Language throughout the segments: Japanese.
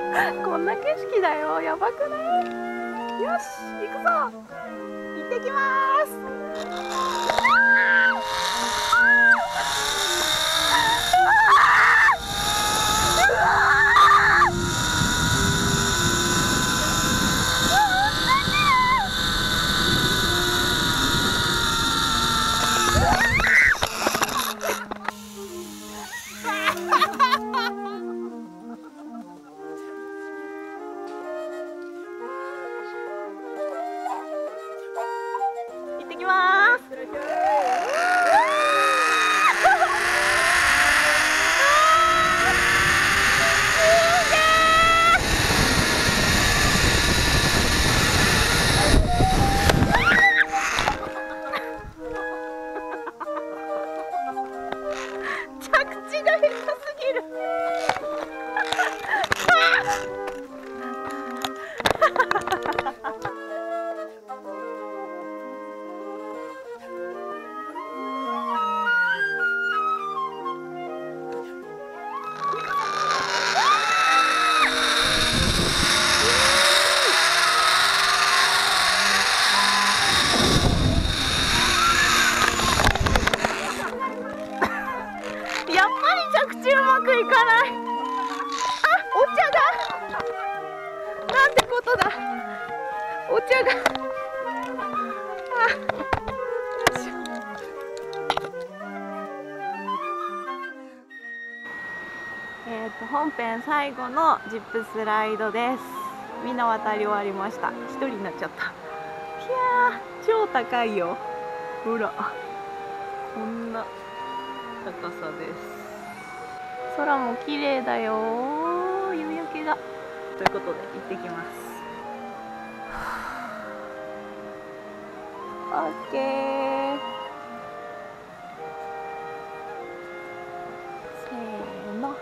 こんな景色だよ。やばくない？よし、行くぞ。行ってきます。行ってきます。着地が下手すぎる。やっぱり着地うまくいかない。あ、お茶が。なんてことだ。お茶が。あ、よいしょ。本編最後のジップスライドです。みんな渡り終わりました。一人になっちゃった。いやー、超高いよ。ほら、こんな高さです。空も綺麗だよ。夕焼けが。ということで行ってきます。オッケー。せーの。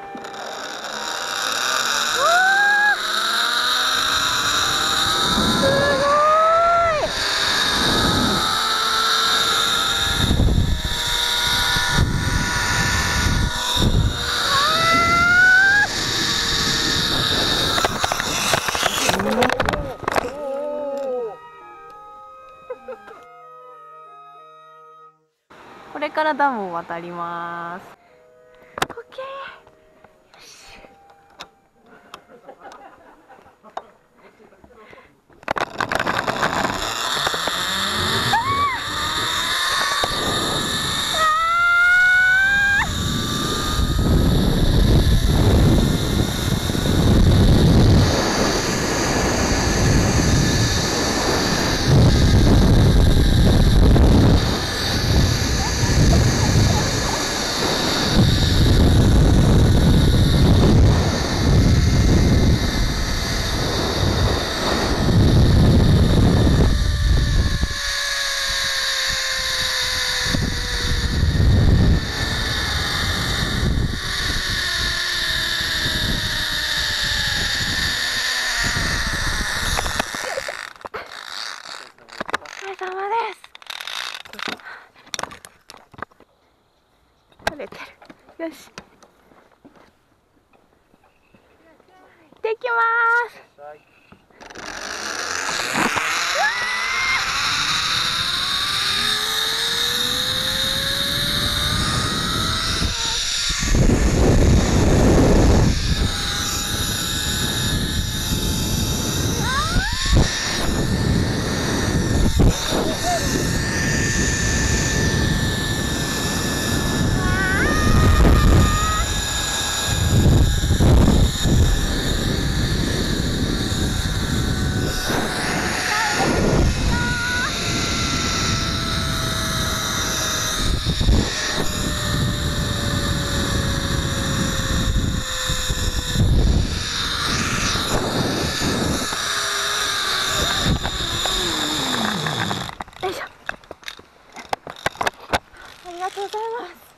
これからダムを渡ります。オッケー。よし。お疲れ様です。取れてる。よし。行ってきます。よいしょ。ありがとうございます。